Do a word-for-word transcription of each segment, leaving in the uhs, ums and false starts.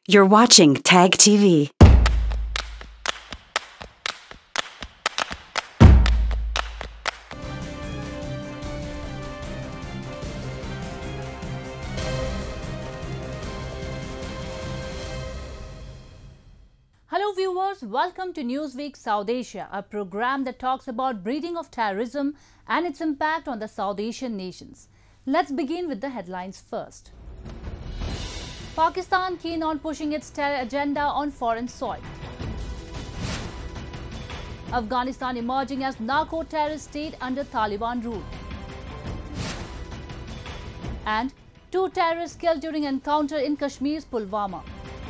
You're watching Tag T V. Hello viewers, welcome to Newsweek South Asia, a program that talks about breeding of terrorism and its impact on the South Asian nations. Let's begin with the headlines first. Pakistan keen on pushing its terror agenda on foreign soil. Afghanistan emerging as narco-terrorist state under Taliban rule. And two terrorists killed during encounter in Kashmir's Pulwama.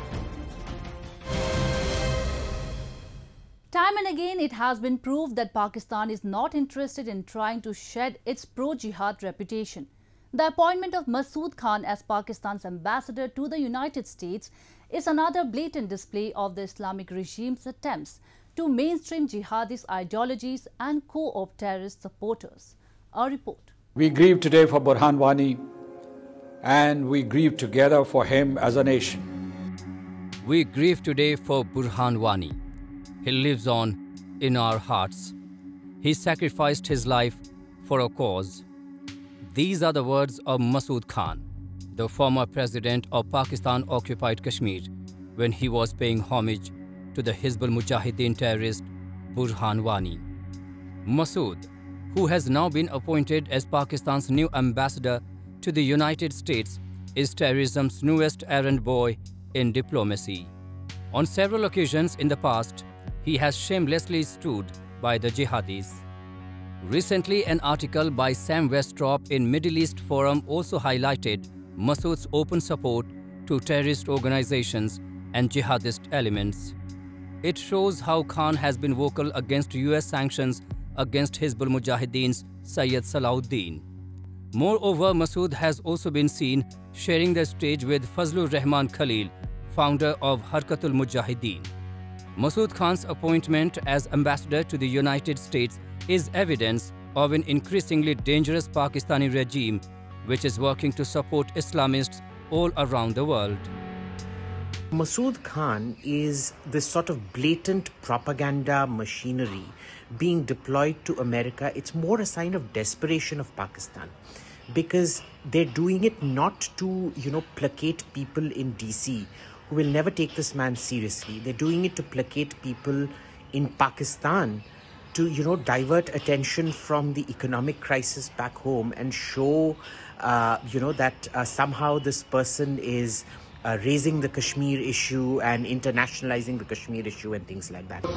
Time and again, it has been proved that Pakistan is not interested in trying to shed its pro-jihad reputation. The appointment of Masood Khan as Pakistan's ambassador to the United States is another blatant display of the Islamic regime's attempts to mainstream jihadist ideologies and co-opt terrorist supporters. A report. We grieve today for Burhan Wani, and we grieve together for him as a nation. We grieve today for Burhan Wani. He lives on in our hearts. He sacrificed his life for a cause. These are the words of Masood Khan, the former president of Pakistan-occupied Kashmir, when he was paying homage to the Hizbul Mujahideen terrorist Burhan Wani. Masood, who has now been appointed as Pakistan's new ambassador to the United States, is terrorism's newest errand boy in diplomacy. On several occasions in the past, he has shamelessly stood by the jihadis. Recently, an article by Sam Westrop in Middle East Forum also highlighted Masood's open support to terrorist organizations and jihadist elements. It shows how Khan has been vocal against U S sanctions against Hizbul Mujahideen's Sayyid Salahuddin. Moreover, Masood has also been seen sharing the stage with Fazlur Rahman Khalil, founder of Harkatul Mujahideen. Masood Khan's appointment as ambassador to the United States is evidence of an increasingly dangerous Pakistani regime which is working to support Islamists all around the world. Masood Khan is this sort of blatant propaganda machinery being deployed to America. It's more a sign of desperation of Pakistan, because they're doing it not to, you know, placate people in D C who will never take this man seriously. They're doing it to placate people in Pakistan, to, you know, divert attention from the economic crisis back home and show, uh, you know, that uh, somehow this person is uh, raising the Kashmir issue and internationalizing the Kashmir issue and things like that.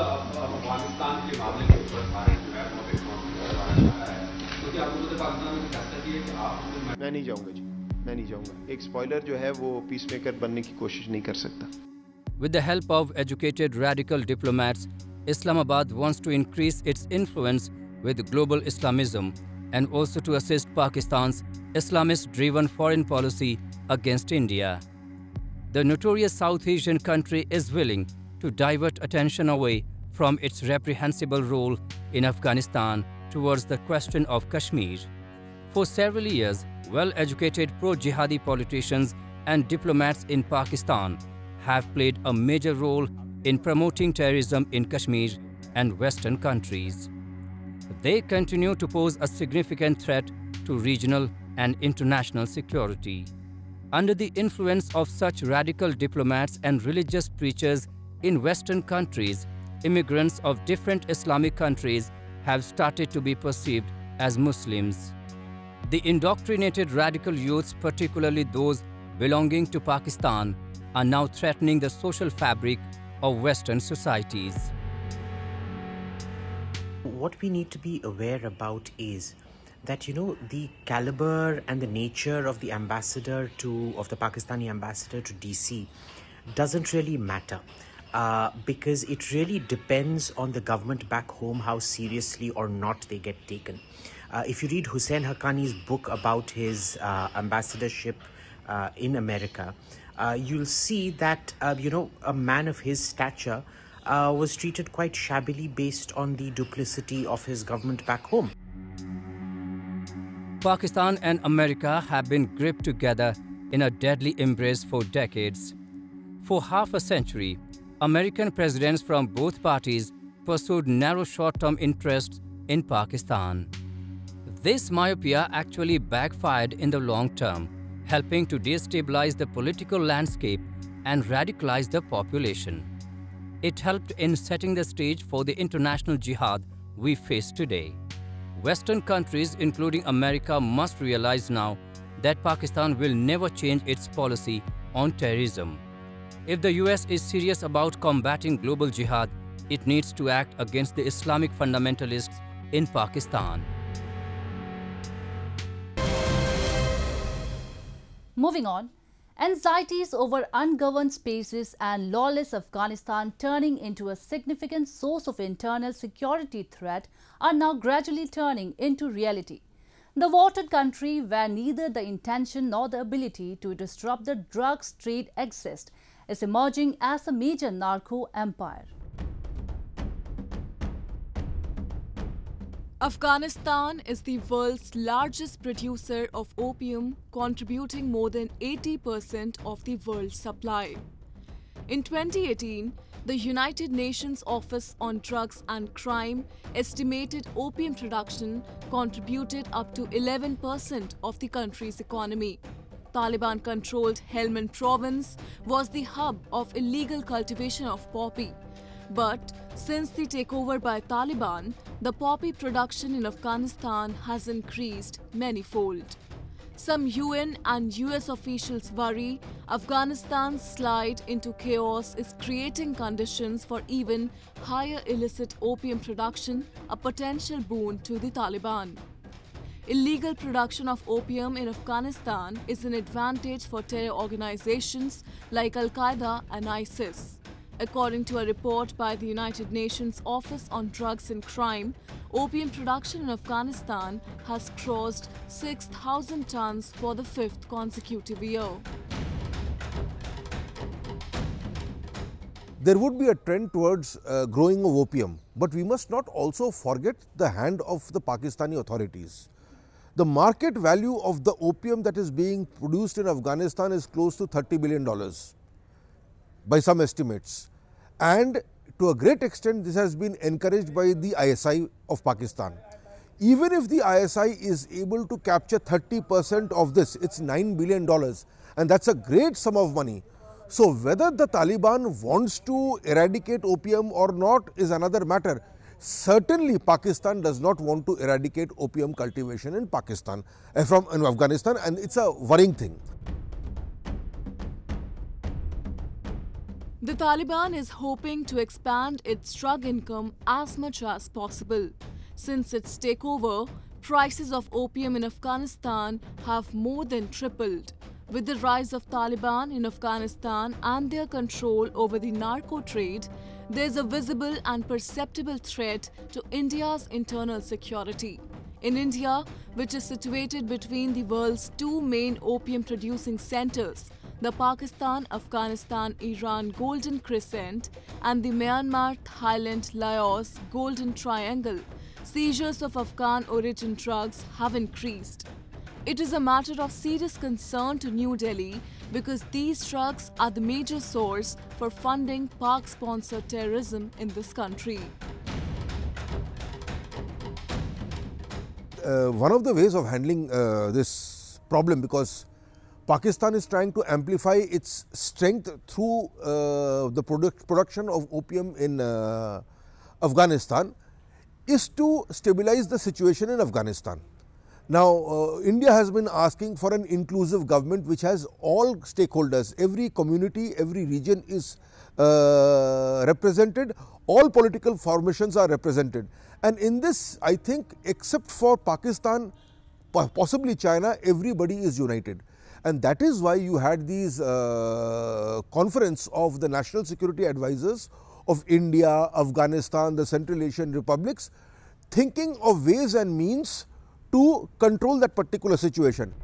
मैं नहीं जाऊंगा जी मैं नहीं जाऊंगा एक spoiler जो है वो पीसमेकर बनने की कोशिश नहीं कर सकता. With the help of educated radical diplomats, Islamabad wants to increase its influence with global Islamism and also to assist Pakistan's Islamist-driven foreign policy against India. The notorious South Asian country is willing to divert attention away from its reprehensible role in Afghanistan towards the question of Kashmir. For several years, well-educated pro-jihadi politicians and diplomats in Pakistan have played a major role in promoting terrorism in Kashmir and Western countries. They continue to pose a significant threat to regional and international security. Under the influence of such radical diplomats and religious preachers in Western countries, immigrants of different Islamic countries have started to be perceived as Muslims. The indoctrinated radical youths, particularly those belonging to Pakistan, are now threatening the social fabric of Western societies. What we need to be aware about is that, you know, the caliber and the nature of the ambassador to, of the Pakistani ambassador to D C doesn't really matter. Uh, because it really depends on the government back home how seriously or not they get taken. Uh, if you read Hussein Haqqani's book about his uh, ambassadorship uh, in America, uh, you'll see that, uh, you know, a man of his stature uh, was treated quite shabbily based on the duplicity of his government back home. Pakistan and America have been gripped together in a deadly embrace for decades. For half a century, American presidents from both parties pursued narrow short-term interests in Pakistan. This myopia actually backfired in the long term, helping to destabilize the political landscape and radicalize the population. It helped in setting the stage for the international jihad we face today. Western countries, including America, must realize now that Pakistan will never change its policy on terrorism. If the U S is serious about combating global jihad, it needs to act against the Islamic fundamentalists in Pakistan. Moving on, anxieties over ungoverned spaces and lawless Afghanistan turning into a significant source of internal security threat are now gradually turning into reality. The watered country, where neither the intention nor the ability to disrupt the drugs trade exist, is emerging as a major narco empire. Afghanistan is the world's largest producer of opium, contributing more than eighty percent of the world's supply. In twenty eighteen, the United Nations Office on Drugs and Crime estimated opium production contributed up to eleven percent of the country's economy. Taliban-controlled Helmand province was the hub of illegal cultivation of poppy. But since the takeover by Taliban, the poppy production in Afghanistan has increased many-fold. Some U N and U S officials worry Afghanistan's slide into chaos is creating conditions for even higher illicit opium production, a potential boon to the Taliban. Illegal production of opium in Afghanistan is an advantage for terror organizations like Al-Qaeda and ISIS. According to a report by the United Nations Office on Drugs and Crime, opium production in Afghanistan has crossed six thousand tons for the fifth consecutive year. There would be a trend towards uh, growing of opium, but we must not also forget the hand of the Pakistani authorities. The market value of the opium that is being produced in Afghanistan is close to thirty billion dollars. By some estimates, and to a great extent this has been encouraged by the I S I of Pakistan. Even if the I S I is able to capture thirty percent of this, it's nine billion dollars, and that's a great sum of money. So whether the Taliban wants to eradicate opium or not is another matter. Certainly Pakistan does not want to eradicate opium cultivation in Pakistan, uh, from in Afghanistan, and it's a worrying thing. The Taliban is hoping to expand its drug income as much as possible. Since its takeover, prices of opium in Afghanistan have more than tripled. With the rise of Taliban in Afghanistan and their control over the narco trade, there is a visible and perceptible threat to India's internal security. In India, which is situated between the world's two main opium-producing centers, the Pakistan-Afghanistan-Iran Golden Crescent and the Myanmar-Thailand-Laos Golden Triangle, seizures of Afghan origin drugs have increased. It is a matter of serious concern to New Delhi because these drugs are the major source for funding Pak-sponsored terrorism in this country. Uh, one of the ways of handling uh, this problem, because Pakistan is trying to amplify its strength through uh, the product, production of opium in uh, Afghanistan, is to stabilize the situation in Afghanistan. Now, uh, India has been asking for an inclusive government which has all stakeholders, every community, every region is uh, represented, all political formations are represented. And in this, I think, except for Pakistan, possibly China, everybody is united. And that is why you had these uh, conference of the national security advisors of India, Afghanistan, the Central Asian republics, thinking of ways and means to control that particular situation.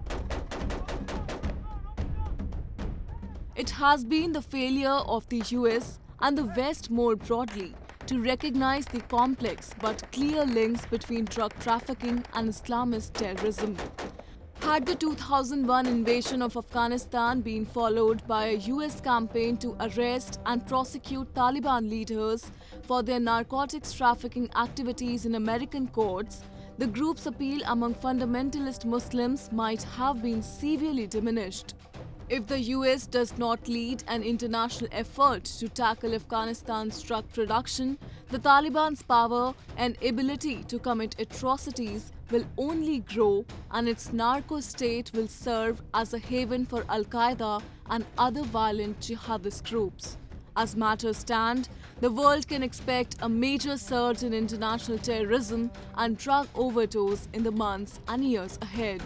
It has been the failure of the U S and the West more broadly to recognize the complex but clear links between drug trafficking and Islamist terrorism. Had the two thousand one invasion of Afghanistan been followed by a U S campaign to arrest and prosecute Taliban leaders for their narcotics trafficking activities in American courts, the group's appeal among fundamentalist Muslims might have been severely diminished. If the U S does not lead an international effort to tackle Afghanistan's drug production, the Taliban's power and ability to commit atrocities will only grow, and its narco state will serve as a haven for Al-Qaeda and other violent jihadist groups. As matters stand, the world can expect a major surge in international terrorism and drug overdose in the months and years ahead.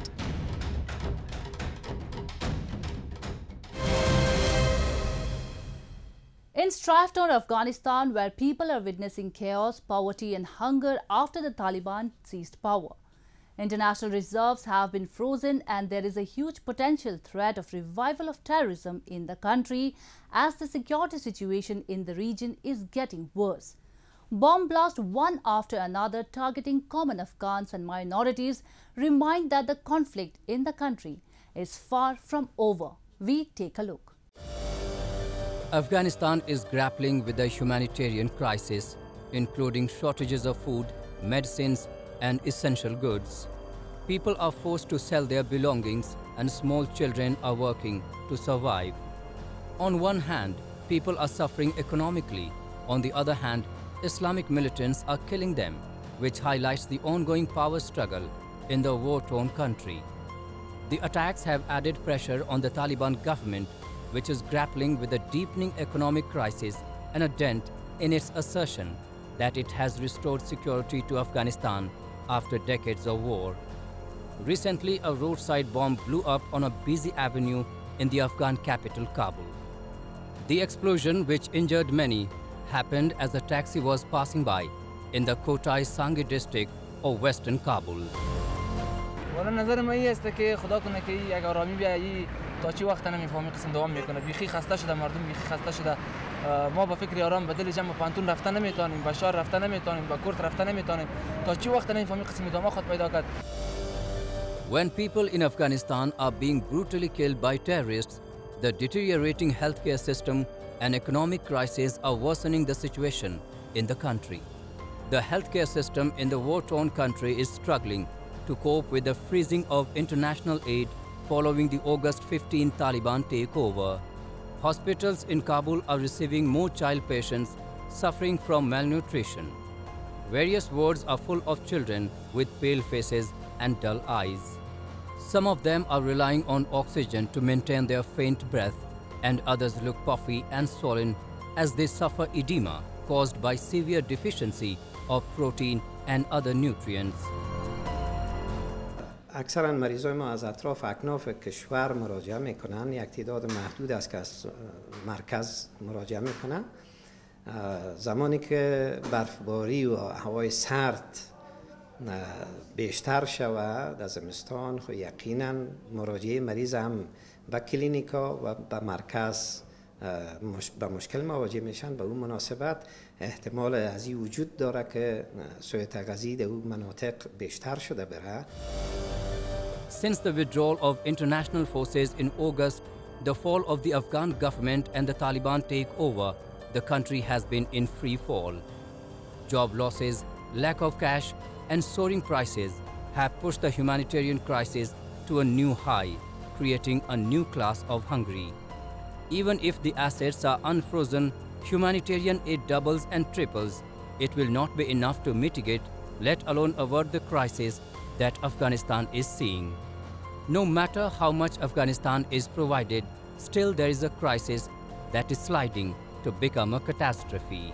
In Straftown, Afghanistan, where people are witnessing chaos, poverty and hunger after the Taliban seized power. International reserves have been frozen and there is a huge potential threat of revival of terrorism in the country as the security situation in the region is getting worse. Bomb blasts one after another targeting common Afghans and minorities remind that the conflict in the country is far from over. We take a look. Afghanistan is grappling with a humanitarian crisis, including shortages of food, medicines, and essential goods. People are forced to sell their belongings and small children are working to survive. On one hand, people are suffering economically. On the other hand, Islamic militants are killing them, which highlights the ongoing power struggle in the war-torn country. The attacks have added pressure on the Taliban government, which is grappling with a deepening economic crisis and a dent in its assertion that it has restored security to Afghanistan after decades of war. Recently, a roadside bomb blew up on a busy avenue in the Afghan capital, Kabul. The explosion, which injured many, happened as a taxi was passing by in the Kotai Sangi district of western Kabul. والا نظر من این است که خدا کنه که یک آرامی بیایی تا چی وقت نمیفهمی قسم دوام میکنه بیخی خسته شده مردم بیخی خسته شده ما با فکر آرام به دل جمع پانتون رفتن نمیتونیم به شهر رفتن نمیتونیم به کورت رفتن نمیتونیم تا چی وقت نمیفهمی قسم دوام خود پیدا کرد. When people in Afghanistan are being brutally killed by terrorists, the deteriorating healthcare system and economic crisis are worsening the situation in the country. The healthcare system in the war-torn country is struggling to cope with the freezing of international aid following the August fifteenth Taliban takeover. Hospitals in Kabul are receiving more child patients suffering from malnutrition. Various wards are full of children with pale faces and dull eyes. Some of them are relying on oxygen to maintain their faint breath, and others look puffy and swollen as they suffer edema caused by severe deficiency of protein and other nutrients. اکثرا مریضای ما از اطراف اکناف کشور مراجعه میکنن، یک تعداد محدود است که از مرکز مراجعه میکنن. زمانی که برفباری و هوای سرد بیشتر شود در زمستان خب یقینا مراجعه مریض هم به کلینیکا و به مرکز به مشکل مواجه میشن. به اون مناسبت احتمال از این وجود داره که سوء تغذیه در اون مناطق بیشتر شده بره. Since the withdrawal of international forces in August, the fall of the Afghan government and the Taliban takeover, the country has been in free fall. Job losses, lack of cash, and soaring prices have pushed the humanitarian crisis to a new high, creating a new class of hungry. Even if the assets are unfrozen, humanitarian aid doubles and triples, it will not be enough to mitigate, let alone avert the crisis that Afghanistan is seeing. No matter how much Afghanistan is provided, still there is a crisis that is sliding to become a catastrophe.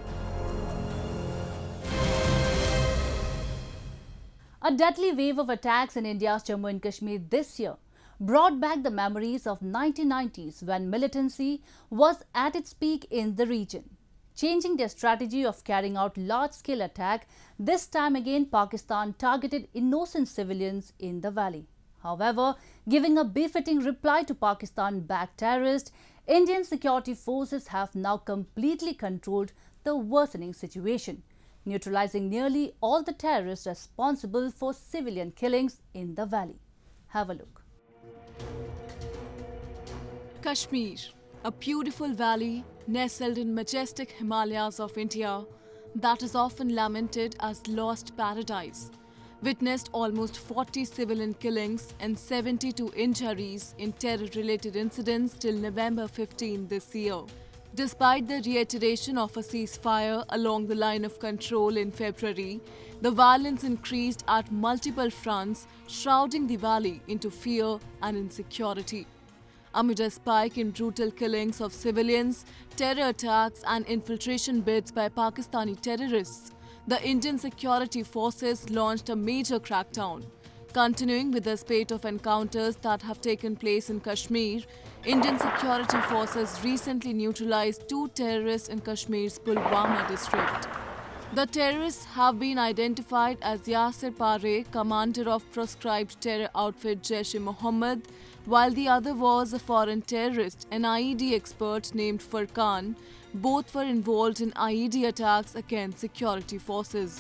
A deadly wave of attacks in India's Jammu and Kashmir this year brought back the memories of nineteen nineties when militancy was at its peak in the region. Changing their strategy of carrying out large-scale attack, this time again Pakistan targeted innocent civilians in the valley. However, giving a befitting reply to Pakistan-backed terrorists, Indian security forces have now completely controlled the worsening situation, neutralizing nearly all the terrorists responsible for civilian killings in the valley. Have a look. Kashmir, a beautiful valley nestled in majestic Himalayas of India that is often lamented as lost paradise, witnessed almost forty civilian killings and seventy-two injuries in terror-related incidents till November fifteenth this year. Despite the reiteration of a ceasefire along the line of control in February, the violence increased at multiple fronts, shrouding the valley into fear and insecurity. Amid a spike in brutal killings of civilians, terror attacks and infiltration bids by Pakistani terrorists, the Indian security forces launched a major crackdown. Continuing with the spate of encounters that have taken place in Kashmir, Indian security forces recently neutralized two terrorists in Kashmir's Pulwama district. The terrorists have been identified as Yasir Pare, commander of proscribed terror outfit Jaish-e-Mohammed, while the other was a foreign terrorist, an I E D expert named Furqan. Both were involved in I E D attacks against security forces.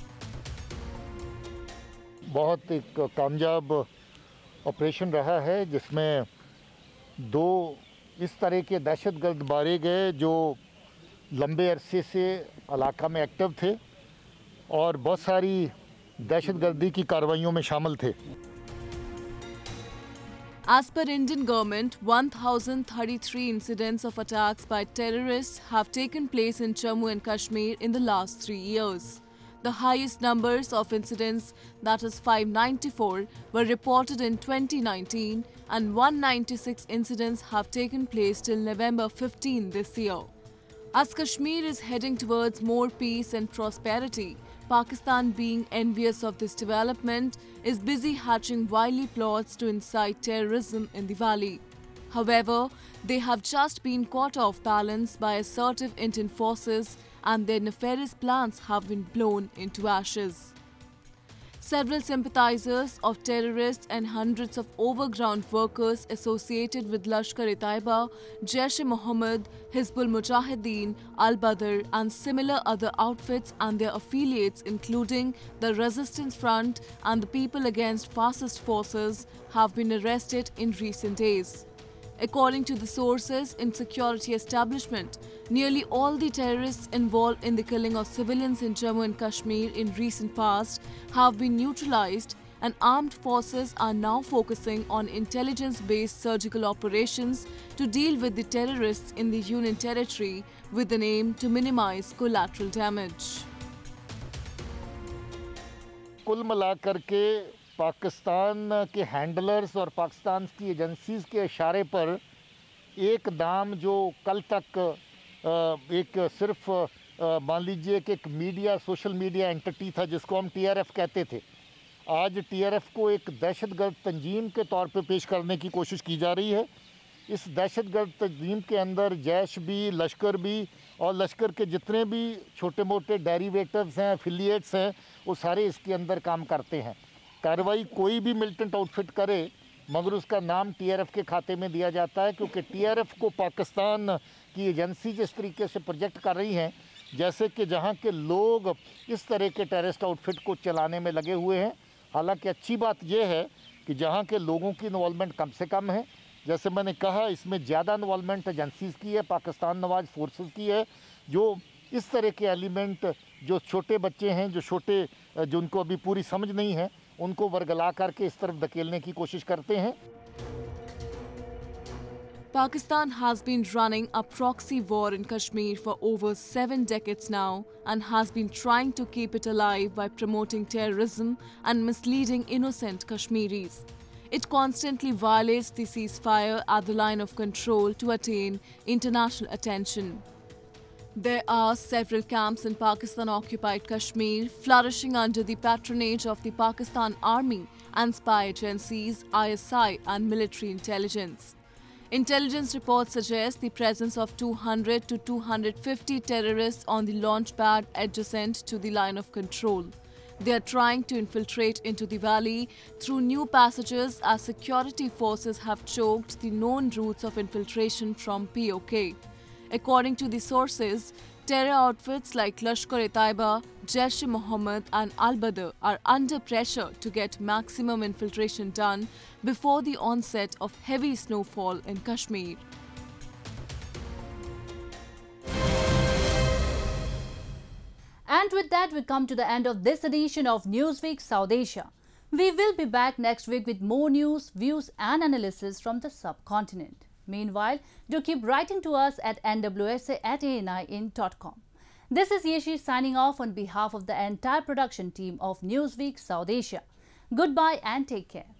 बहुत एक कामयाब operation रहा है जिसमें दो इस तरह के दहशतगर्द मारे गए जो लंबे अरसे से इलाका में एक्टिव थे और बहुत सारी दहशतगर्दी की कार्रवाइयों में शामिल थे. As per Indian government, one thousand thirty-three incidents of attacks by terrorists have taken place in Jammu and Kashmir in the last three years. The highest numbers of incidents, that is five hundred ninety-four, were reported in twenty nineteen and one hundred ninety-six incidents have taken place till November fifteenth this year. As Kashmir is heading towards more peace and prosperity, Pakistan, being envious of this development, is busy hatching wily plots to incite terrorism in the valley. However, they have just been caught off balance by assertive Indian forces and their nefarious plans have been blown into ashes. Several sympathizers of terrorists and hundreds of overground workers associated with Lashkar-e-Taiba, Jaish-e-Mohammed, Hizbul Mujahideen, Al-Badr and similar other outfits and their affiliates including the Resistance Front and the People Against Fascist Forces have been arrested in recent days. According to the sources in security establishment, nearly all the terrorists involved in the killing of civilians in Jammu and Kashmir in recent past have been neutralized and armed forces are now focusing on intelligence-based surgical operations to deal with the terrorists in the Union territory with an aim to minimize collateral damage. कुल मिलाकर के पाकिस्तान के handlers और पाकिस्तान की agencies के इशारे पर एक दाम जो कल तक एक सिर्फ मान लीजिए कि एक मीडिया सोशल मीडिया एंटिटी था जिसको हम टी आर एफ कहते थे, आज टी आर एफ को एक दहशतगर्द तंजीम के तौर पे पेश करने की कोशिश की जा रही है. इस दहशतगर्द तंजीम के अंदर जैश भी, लश्कर भी और लश्कर के जितने भी छोटे मोटे डेरिवेटिव्स हैं, एफिलिएट्स हैं, वो सारे इसके अंदर काम करते हैं. कार्रवाई कोई भी मिलिटेंट आउटफिट करे मगर उसका नाम टी आर एफ के खाते में दिया जाता है क्योंकि टी आर एफ को पाकिस्तान की एजेंसी जिस तरीके से प्रोजेक्ट कर रही हैं जैसे कि जहां के लोग इस तरह के टेररिस्ट आउटफिट को चलाने में लगे हुए हैं. हालांकि अच्छी बात यह है कि जहां के लोगों की इन्वॉल्वमेंट कम से कम है. जैसे मैंने कहा, इसमें ज़्यादा इन्वॉल्वमेंट एजेंसीज़ की है, पाकिस्तान नवाज फोर्सेस की है, जो इस तरह के एलिमेंट जो छोटे बच्चे हैं, जो छोटे जो उनको अभी पूरी समझ नहीं है, उनको वर्गला करके इस तरफ धकेलने की कोशिश करते हैं. Pakistan has been running a proxy war in Kashmir for over seven decades now and has been trying to keep it alive by promoting terrorism and misleading innocent Kashmiris. It constantly violates the ceasefire at the line of control to attain international attention. There are several camps in Pakistan-occupied Kashmir flourishing under the patronage of the Pakistan Army and spy agencies, I S I and military intelligence. Intelligence reports suggest the presence of two hundred to two hundred fifty terrorists on the launch pad adjacent to the line of control. They are trying to infiltrate into the valley through new passages as security forces have choked the known routes of infiltration from P O K. According to the sources, Terror outfits like Lashkar-e-Taiba, Jaish-e-Mohammed and Al-Badr are under pressure to get maximum infiltration done before the onset of heavy snowfall in Kashmir. And with that, we come to the end of this edition of Newsweek South Asia. We will be back next week with more news, views and analysis from the subcontinent. Meanwhile, do keep writing to us at N W S A at A N I in dot com. This is Yeshi signing off on behalf of the entire production team of Newsweek South Asia. Goodbye and take care.